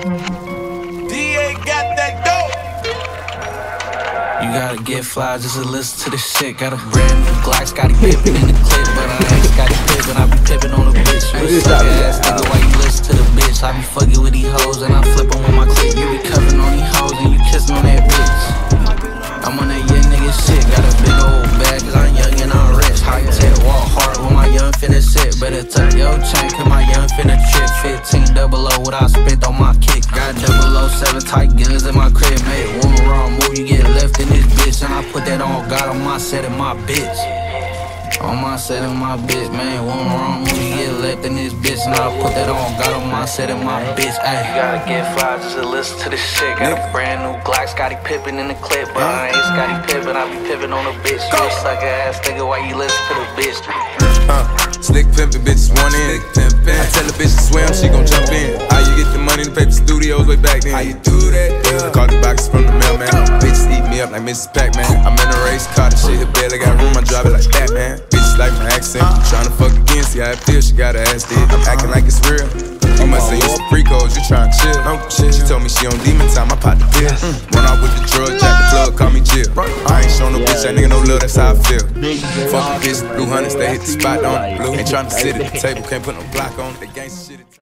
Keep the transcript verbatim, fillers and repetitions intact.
D A got that dope. You gotta get fly just to listen to this shit. Got a brand new Glock, Scottie Pippen in the clip, but I ain't Scottie Pippen, I be pippin' on the bitch. You suck ass nigga, why you listen to the bitch? I be fucking with these hoes and I flip 'em with my clip. You be covering on these hoes and you kissin' on that bitch. I'm on that young nigga shit, got a big old bag cause I'm young and I'm rich. High tech, walk hard when my young finna sit. Better tuck your chain cause my young finna trip. Fifteen double O what I spent on my kick. Got double O seven tight guns in my crib. Made one wrong move, you get left in this bitch. And I put that on God on my set and my bitch. On my set and my bitch, man. One wrong move, you get left in this bitch. And I put that on God on my set and my bitch. Ay. You gotta get fly just to listen to this shit. Got a brand new Glock, Scottie Pippen in the clip, but I ain't Scottie Pippen, I be pippin' on the bitch. You a sucker ass nigga, why you listen to the bitch? Uh, slick pimpin', bitches one in. I tell a bitch to swim, she gon' jump in. How you get the money to pay for studios way back then? How you do that? Yeah. Call the boxes from the mailman. Bitches eat me up like Missus Pac-Man. I'm in a race car, the shit hit barely got room, I drive it like that, man. Bitches like my accent, tryna fuck again, see how it feels, she got her ass dead. I'm acting like it's real. You must say you some free codes, you tryna chill. No chill. She told me she on demon time, I popped the pill. Run out with the drug, jack the plug, call me Jill. I ain't showing no bitch, that nigga no love, that's how I feel. Fuck a bitch, blue hunters, they hit the spot on the blue. Ain't tryna sit at the table, can't put no block on it, they gangsta shit.